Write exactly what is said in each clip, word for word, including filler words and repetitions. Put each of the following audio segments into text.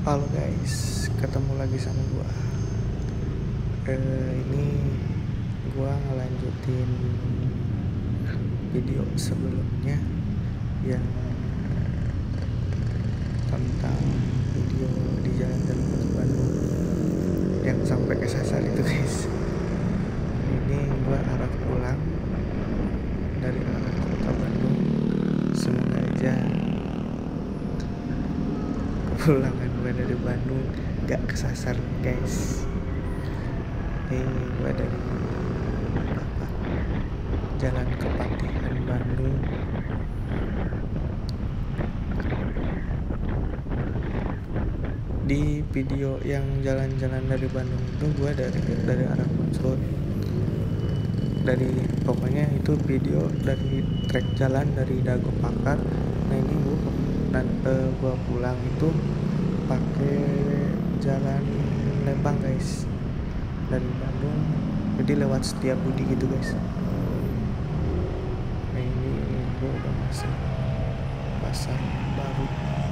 Halo guys, ketemu lagi sama gua. Eh, ini gua ngelanjutin video sebelumnya yang tentang video di jalan dari Kota Bandung yang sampai kesasar itu guys. Ini gua arah pulang dari arah Kota Bandung. Semoga aja kepulangan gua dari Bandung gak kesasar guys. Ini gua dari apa, jalan ke Patihan Bandung. Di video yang jalan-jalan dari Bandung itu gua dari dari arah Kunsut, dari pokoknya itu video dari trek jalan dari Dago Pakar. Nah ini gua dan uh, gua pulang itu pakai jalan Lembang guys, dari Bandung jadi lewat Setiabudi gitu guys. Nah ini gua udah masuk pasar baru.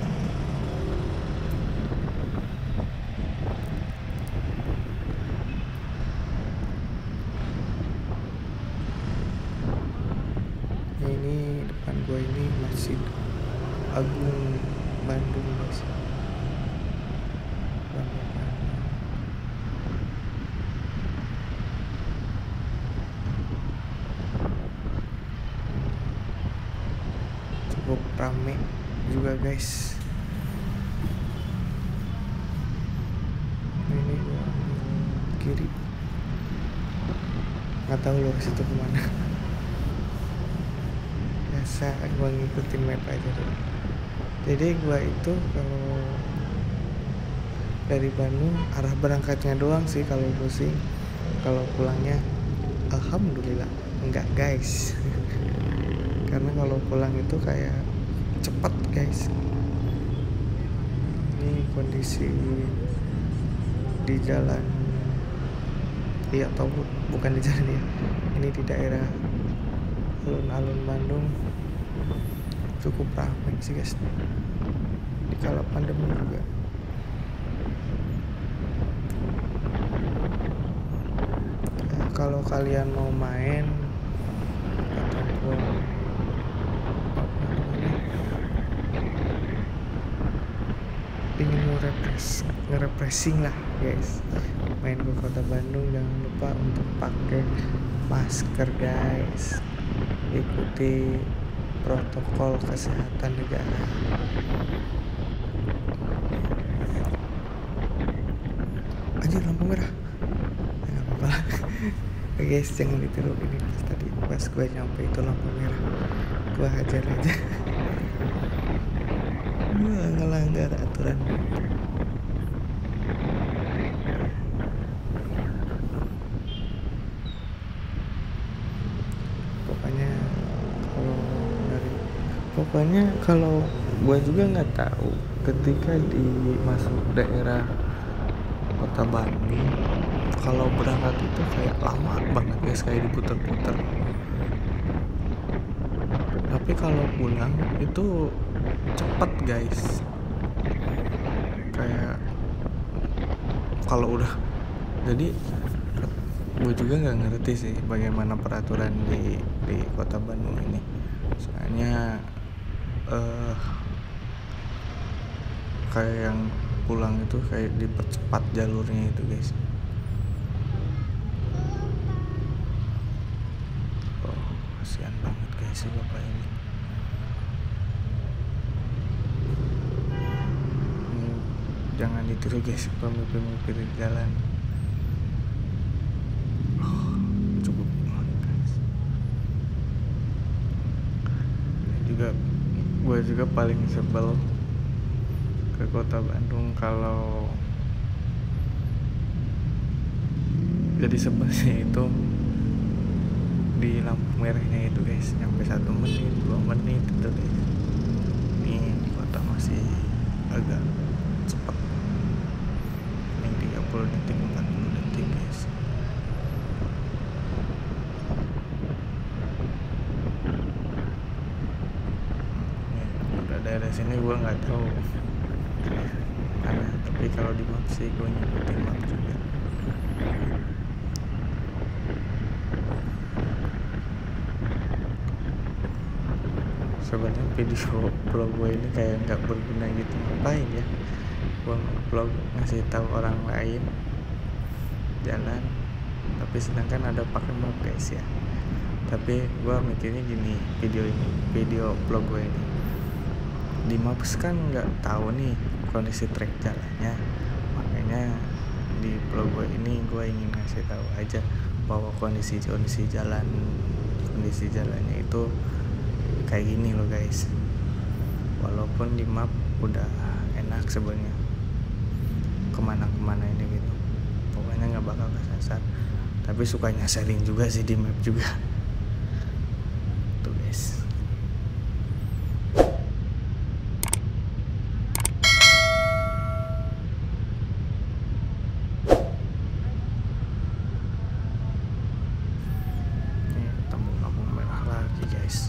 Nah ini depan gua ini Masjid Agung Bandung guys. Bandung, Bandung. Cukup rame juga guys. Ini gua ambil kiri, nggak tahu lo situ kemana. Biasa gua ngikutin map aja dulu. Jadi gua itu kalau dari Bandung arah berangkatnya doang sih kalau pusing, kalau pulangnya alhamdulillah enggak guys. Karena kalau pulang itu kayak cepet guys. Ini kondisi di jalan, iya atau bukan di jalan ya, ini di daerah alun-alun Bandung cukup ramai sih guys, di kala pandemi juga. Nah, kalau kalian mau main ataupun ingin ngerepres ngerefreshing lah guys, main ke Kota Bandung jangan lupa untuk pakai masker guys, ikuti protokol kesehatan negara. Anjir lampu merah, nggak apa-apa lah. Guys jangan ditiru, ini pas tadi pas gue nyampe itu lampu merah, gue hajar aja. Gue ngelanggar aturan. Pokoknya kalau dari pokoknya kalau gue juga nggak tahu ketika di masuk daerah Kota Bandung, kalau berangkat itu kayak lama banget guys, kayak diputer-puter. Tapi kalau pulang itu cepet guys, kayak kalau udah jadi gue juga nggak ngerti sih bagaimana peraturan di di Kota Bandung ini. Soalnya eh kayak yang pulang itu kayak dipercepat jalurnya itu guys. Oh kasihan banget guys si bapak ini. Ini jangan ditiru guys pemimpin-pemimpin di jalan. Juga gue juga paling sebel ke Kota Bandung kalau jadi sebelnya itu di lampu merahnya itu guys, nyampe satu menit dua menit itu guys. Ini di kota masih agak cepat, ini tiga puluh detik empat puluh detik guys. Daerah sini gue nggak tahu sana, tapi kalau di map sih gue ngikutin map juga. Sebenarnya video vlog gue ini kayak nggak berguna gitu, ngapain ya gue vlog ngasih tahu orang lain jalan, tapi sedangkan ada pakai map guys ya. Tapi gue mikirnya gini, video ini video vlog gue ini di maps kan nggak tahu nih kondisi trek jalannya, makanya di vlog gue ini gue ingin ngasih tahu aja bahwa kondisi kondisi jalan kondisi jalannya itu kayak gini loh guys. Walaupun di map udah enak sebenarnya kemana-kemana ini gitu, pokoknya nggak bakal kesasar, tapi sukanya sharing juga sih di map juga tuh guys. Ini ketemu lampu merah lagi guys.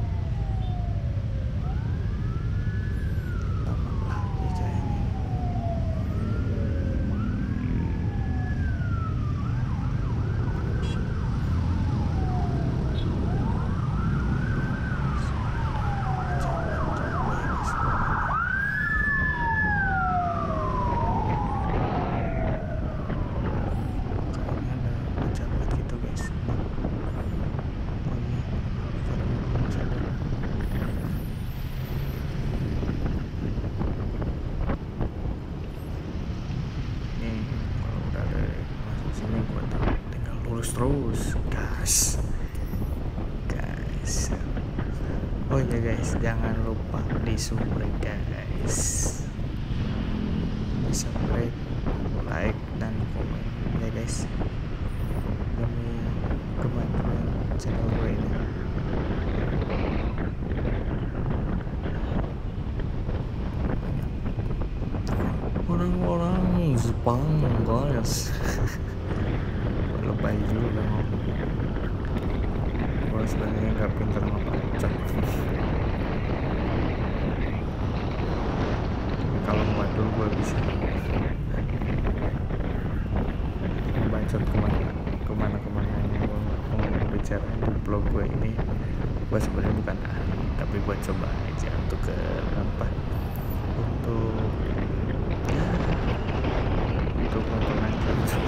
Terus gas guys. Oh ya guys, jangan lupa di subscribe guys, di subscribe, like dan komen ya guys, demi kemajuan channel gue ini. Orang-orang Jepang guys lebay juga ngomong. Gue sebenarnya nggak pintar ngebacot, kalau madul gue bisa ngebacot kemana kemana kemana yang gue mau bicara di vlog gue ini. Gue sebenarnya bukan ahli, tapi gue coba aja untuk ke apa untuk ya, untuk memperlancar.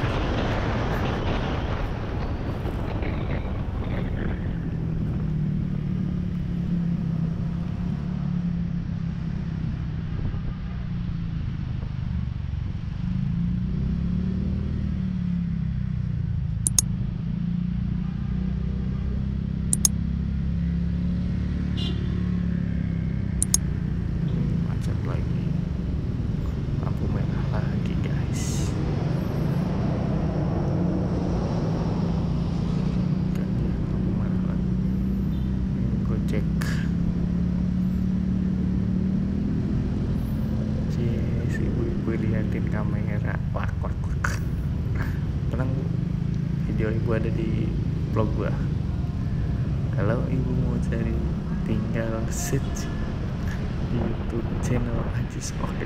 Liatin kamera, wak wak wak. Tenang, video ibu ada di vlog gua. Kalau ibu mau cari, tinggal search di YouTube channel Ajis Oke.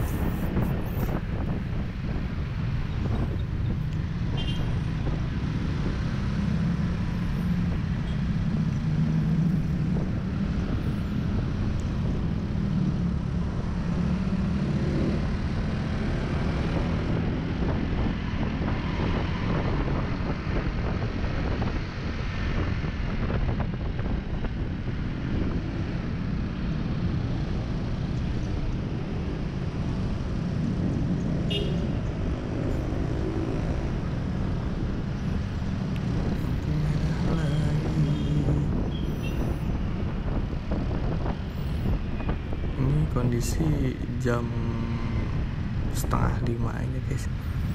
Kondisi jam setengah lima ini guys,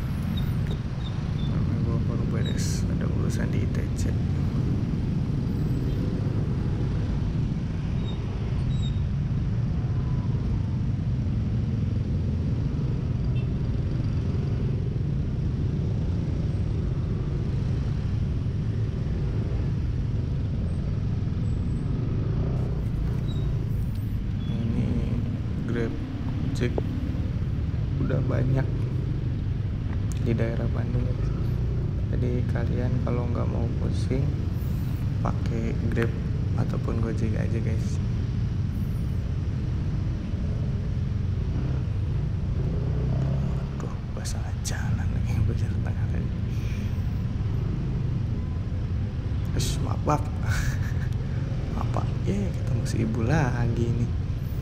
gue baru beres ada urusan di I T C. Grab cek udah banyak di daerah Bandung. Jadi kalian kalau nggak mau pusing pakai Grab ataupun Gojek aja guys. Aduh, basah jalan lagi belajar tengah tadi. Terus maaf maaf apa ya, ketemu si ibu lagi nih.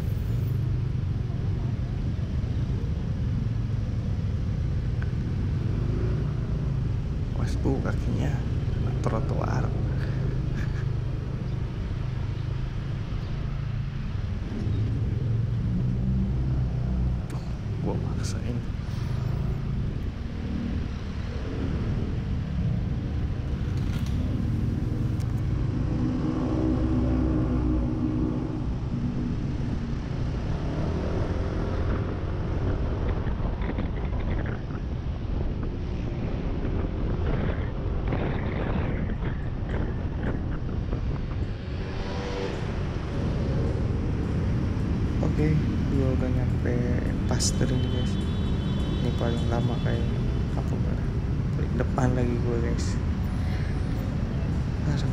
Was bu kakinya kena trotoar. Gua maksain. Oke, gue udah nyampe Pasteur ini guys. Ini paling lama kayaknya. Apa enggak? Paling depan lagi gue guys. Aduh.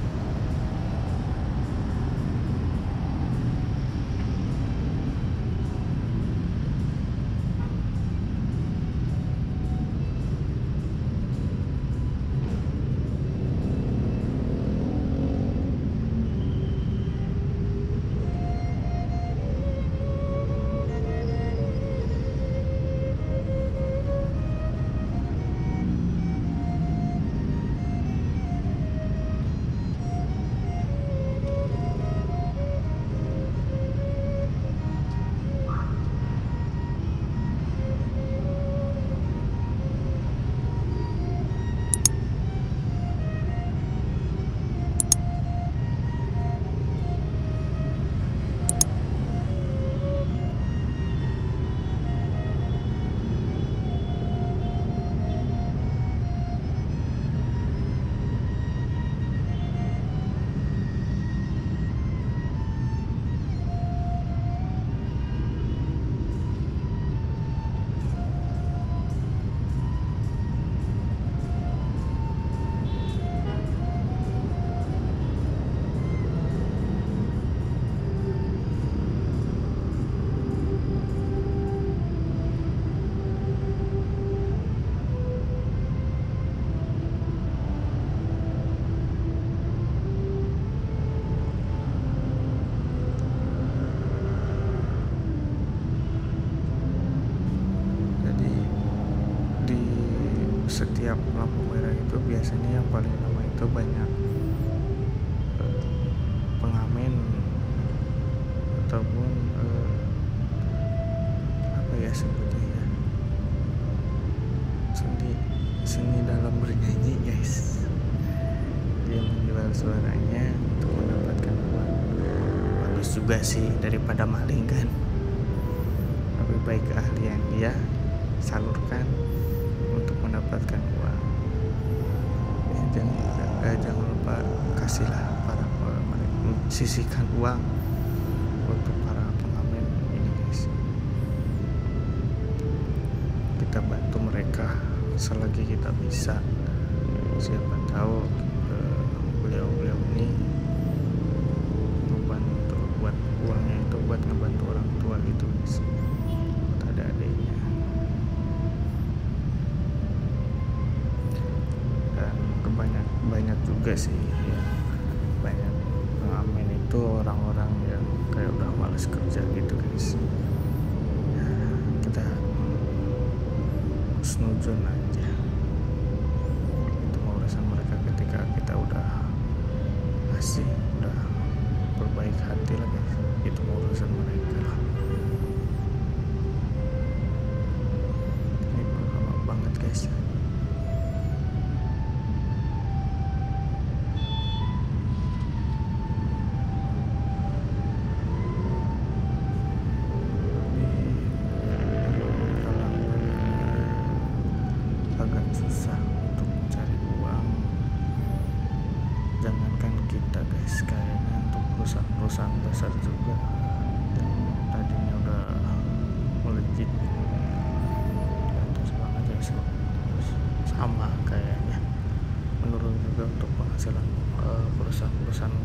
Setiap lampu merah itu biasanya yang paling lama itu banyak eh, pengamen ataupun eh, apa ya sebutnya ya, seni seni dalam bernyanyi guys. Dia menjual suaranya untuk mendapatkan uang. Bagus juga sih daripada maling kan. Lebih baik keahlian dia salurkan untuk mendapatkan uang. Ya, jangan, eh, jangan lupa kasihlah para pengamen, sisihkan uang untuk para pengamen ini guys. Kita bantu mereka selagi kita bisa. Siapa tahu eh, beliau-beliau ini membantu buat uangnya itu buat ngebantu orang tua gitu guys, buat adik-adiknya. Banyak banyak juga sih ya, banyak pengamen itu orang-orang yang kayak udah males kerja gitu guys. Ya, kita snuzon aja, itu urusan mereka. Ketika kita udah ngasih, udah berbaik hati lah guys, itu urusan mereka lah. Ini lama banget guys.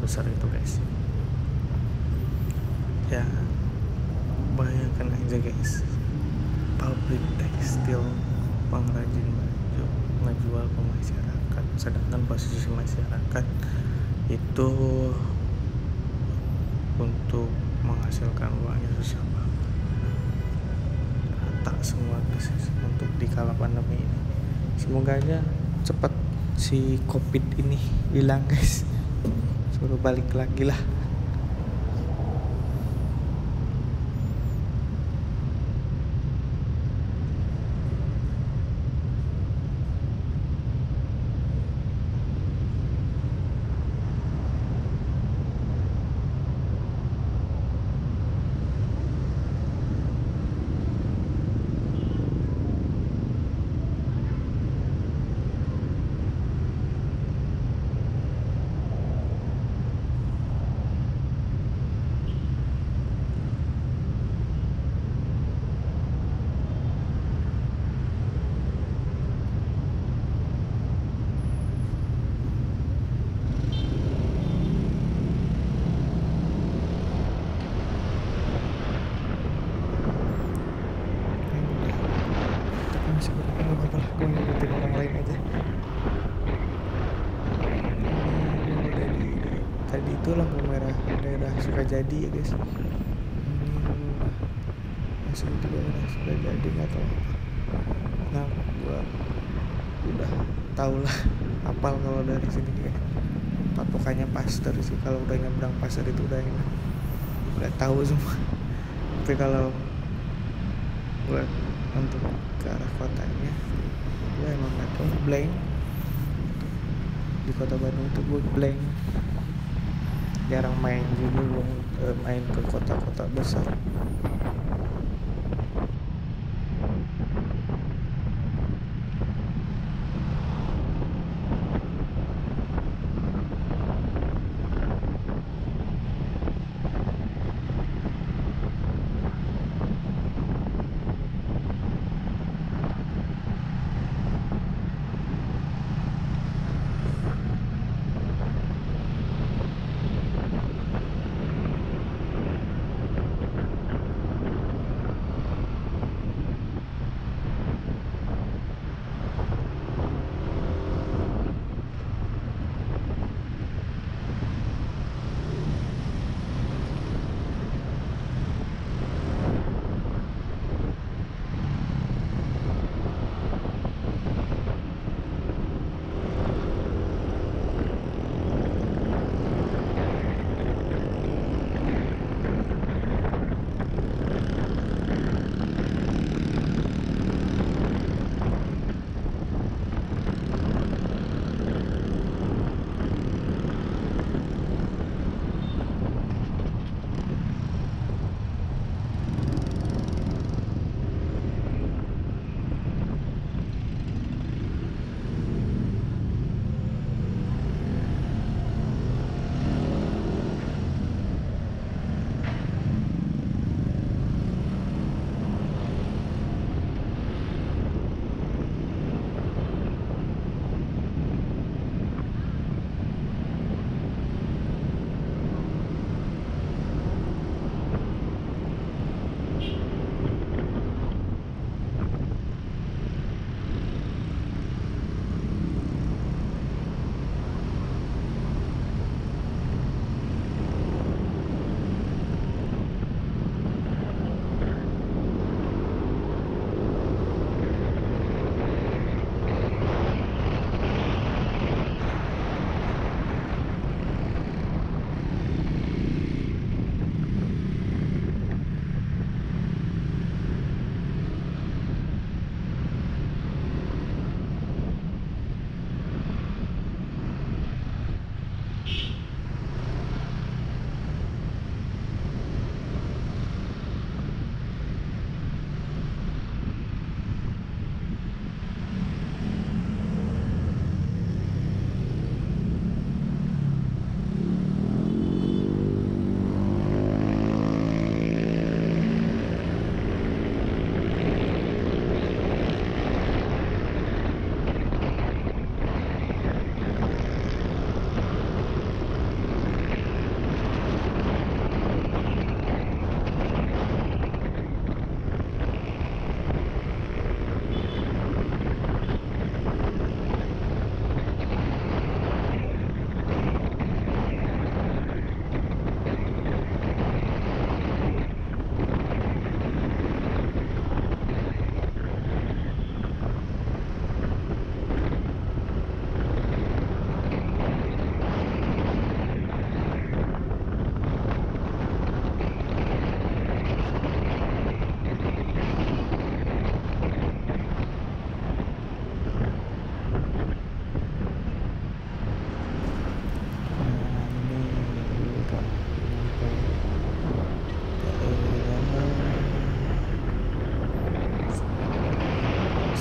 sebesar itu guys. Ya bayangkan aja guys, pabrik tekstil, pengrajin baju ngejual ke masyarakat, sedangkan posisi masyarakat itu untuk menghasilkan uangnya susah banget. Rata semua bisnis untuk di kala pandemi ini. Semoga aja cepat si covid ini hilang guys, suruh balik lagi lah. Masih berapa nggak apa-apa lah, gue ngikutin orang lain aja. Ini dari tadi itu lampu merah daerah Sukajadi ya guys. Ini masih di daerah Sukajadi, nggak tahu apa. Nah gue udah tau lah, apal kalau dari sini kayak patokannya Pasteur sih. Kalau udah nyebrang Pasteur itu udah enak, udah tahu semua. Tapi kalau gue untuk ke arah kotanya gue emang gak tau, blank. Di kota Bandung itu gue blank, jarang main juga gue eh, main ke kota-kota besar.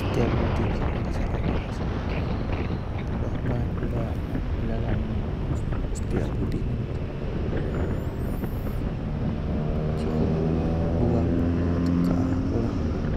Setiabudi kalau nggak salah udah udah udah udah lama Setiabudi cukup buang ketika pulang.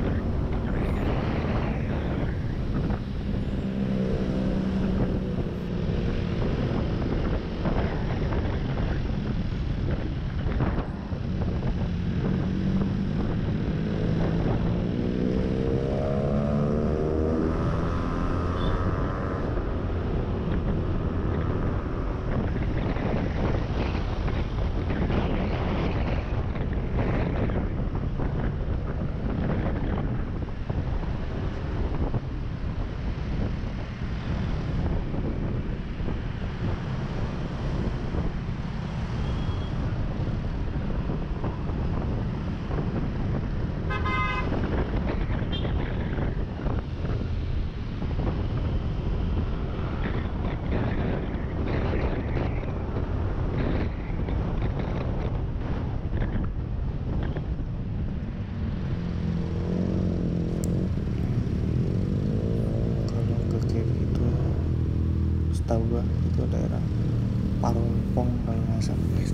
Setahu gua itu daerah Parongpong kalau nggak salah guys.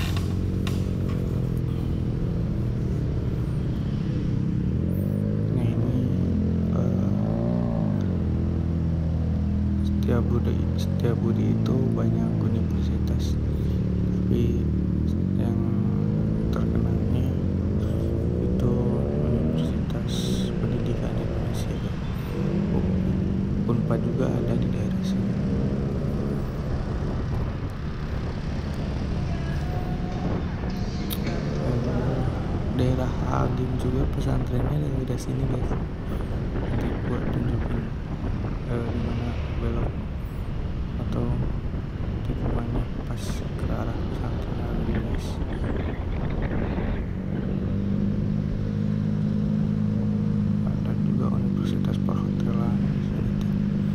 Nah ini uh, Setiabudi Setiabudi itu banyak universitas, tapi yang terkenalnya itu Universitas Pendidikan Indonesia. Unpad juga ada di daerah sini. Daerah Agim juga pesantrennya di daerah sini guys. Nanti gua tunjukin eh, di mana belok atau tikungannya pas ke arah pesantren Agim guys. Ada juga Universitas Perhotelan di sini tuh.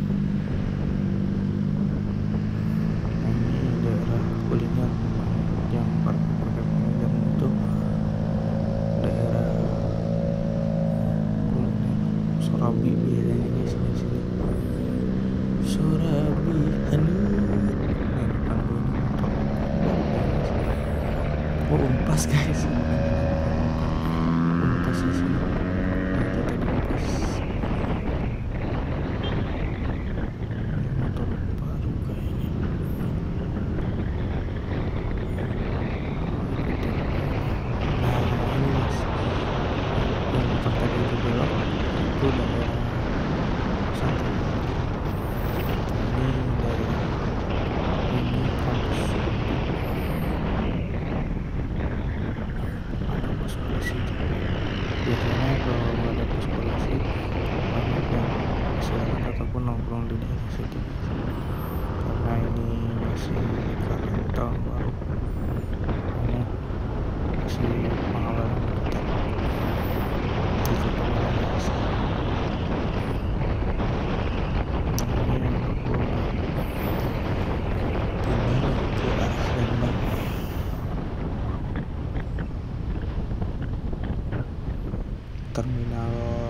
Ini daerah kuliner yang parkir pengajar itu daerah Sorabi biasanya di sini sini. Sorabi Hanut. Nah depan gue ini motor. Oh Unpas guys. Unpas di sini. Nah itu tadi Unpas. Motor baru kayaknya. Nah ini mas. Yang motor tadi itu belok. Itu daerah pesantren. Ini daerah ini kampus. Ada pos polisi. Biasanya kalau ada pos polisi banyak yang istirahat ataupun nongkrong di daerah situ. Karena ini masih karena tahun baru, ini masih pengawalan ketat. Itu pengawalan biasa. Terminal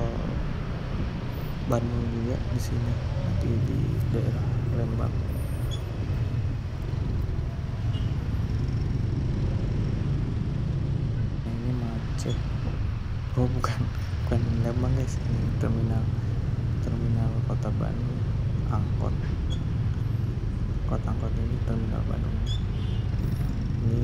Bandung juga di sini, nanti di daerah Lembang. Ini macet. Oh bukan, bukan Lembang guys, ini terminal terminal Kota Bandung, angkot. Kota angkot ini terminal Bandung. Ini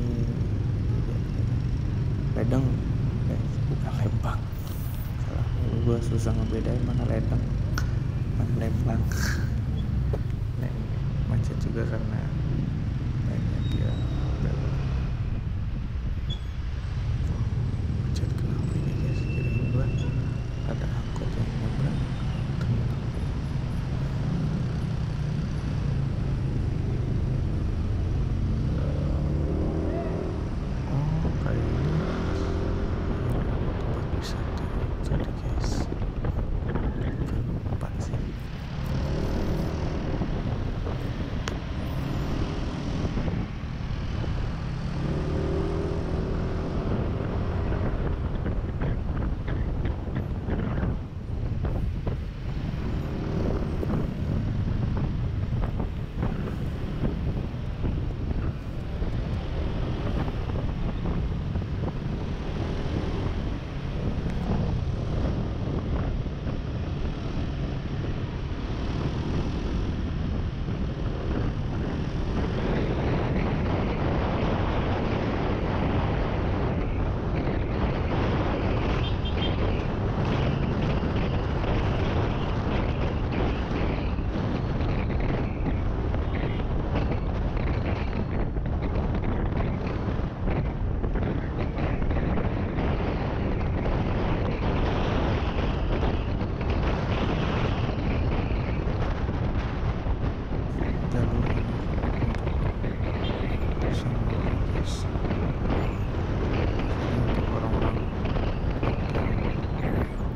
Ledeng guys, bukan Lembang. Gue susah ngebedain mana Ledeng mana Lembang. Nah ini macet juga karena banyak dia belok. Macet kenapa ini guys, kirain gue ada angkot yang nyebrang terminal. Oh kayak ini tempat wisata jadi guys. Lupa sih.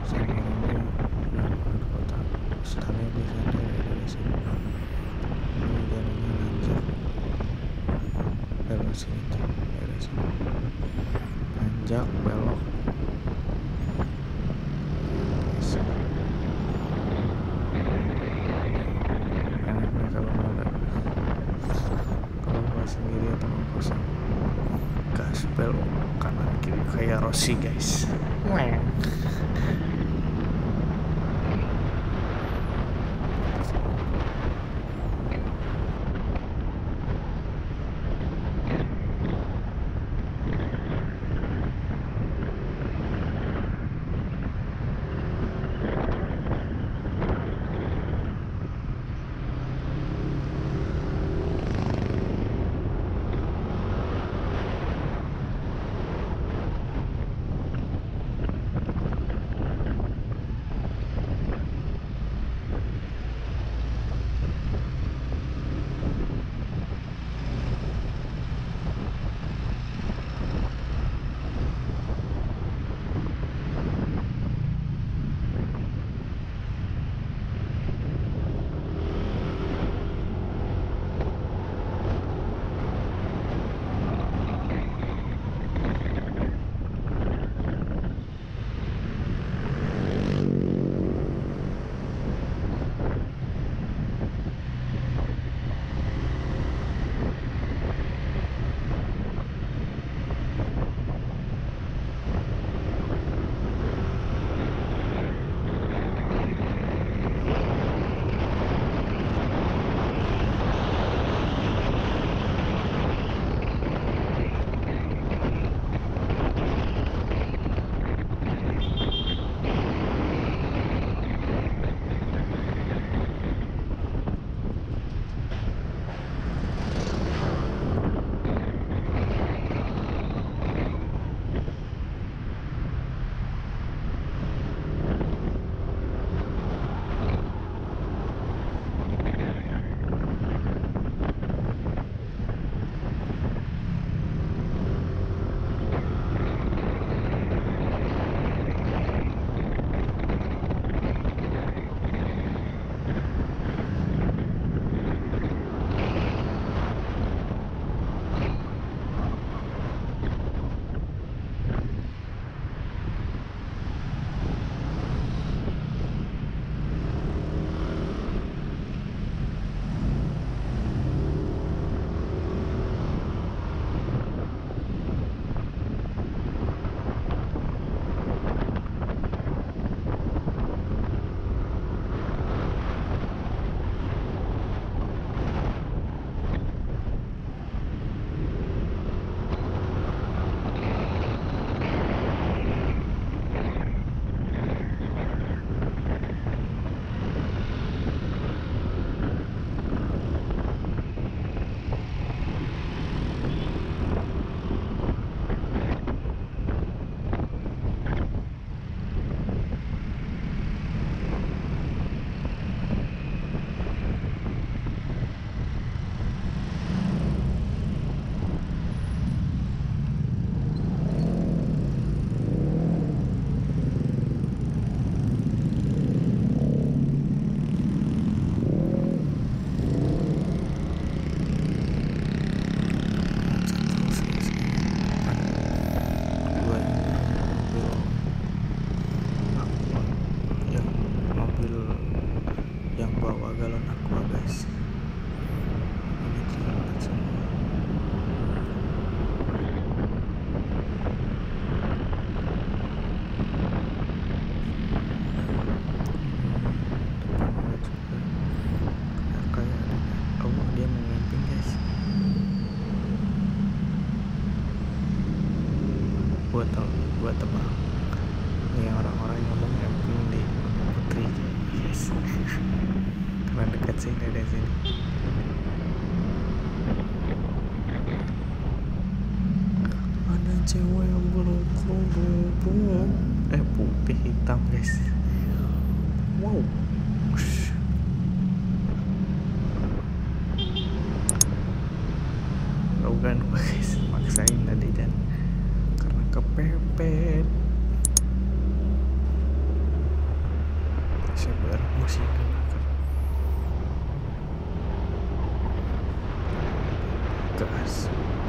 Sanggar ini yang di kota startnya biasanya dari, dari sini. Ini jalannya nanjak, belok sini tuh dari sini, nanjak belok. Enaknya kalau ada kalau gua sendiri atau kosong gas belok kanan kiri kayak Rossi guys. Weng. Gua tau, gua tebak ini orang-orang yang ngomong camping di Gunung Putri. Yes. Karena dekat sih dari sini. Ada cewek yang berkerudung eh putih hitam guys. Wow. Logan guys, maksain tadi dan karena kepepet. siapa arah musim keras.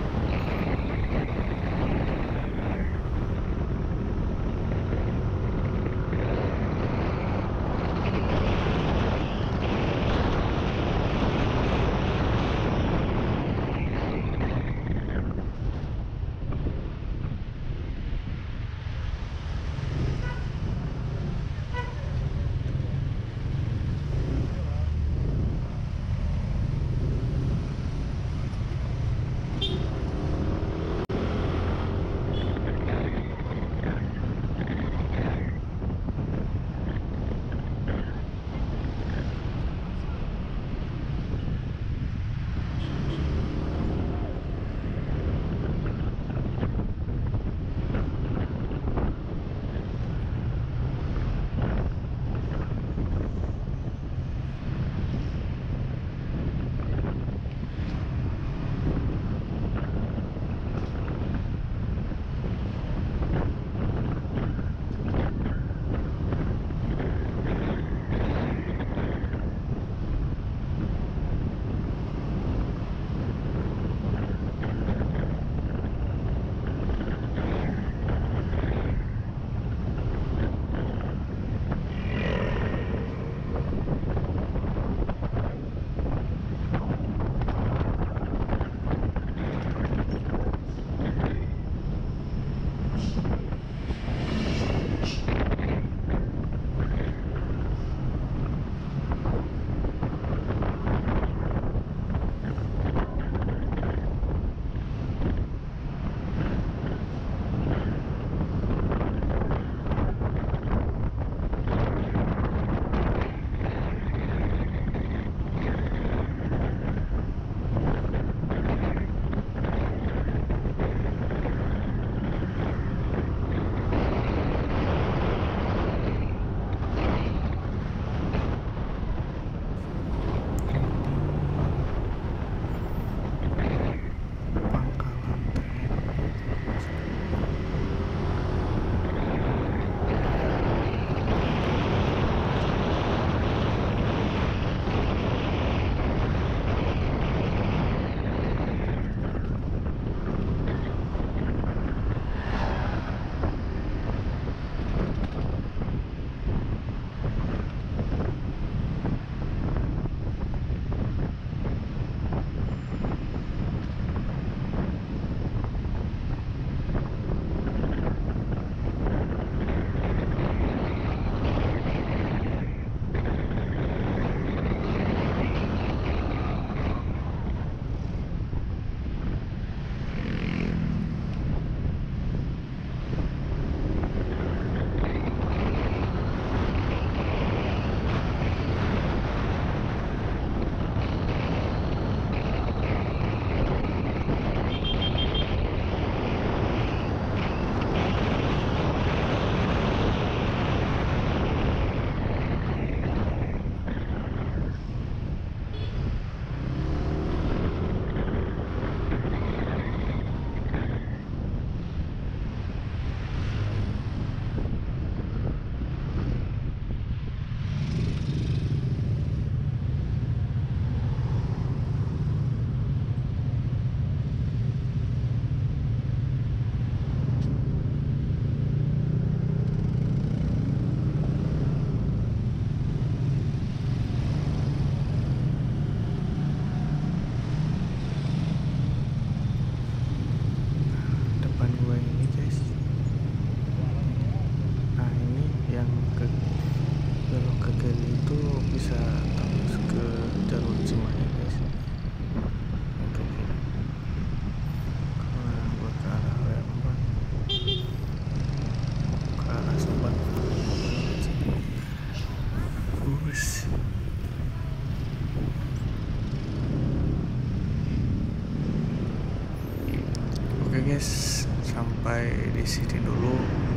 guys, sampai di sini dulu.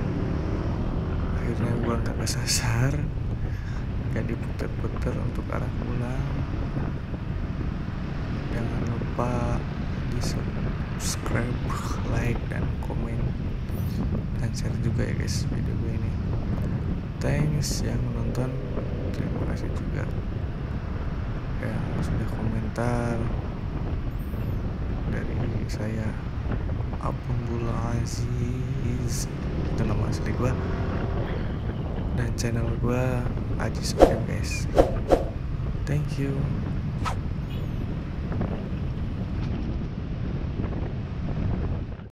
Akhirnya gua nggak kesasar, nggak diputer-puter untuk arah pulang. Jangan lupa di subscribe, like, dan komen, dan share juga ya guys video gue ini. Thanks yang menonton. terima kasih juga yang sudah komentar. Dari saya Abdul Aziz, itu nama asli gua, dan channel gua Aji Sofia guys. Thank you.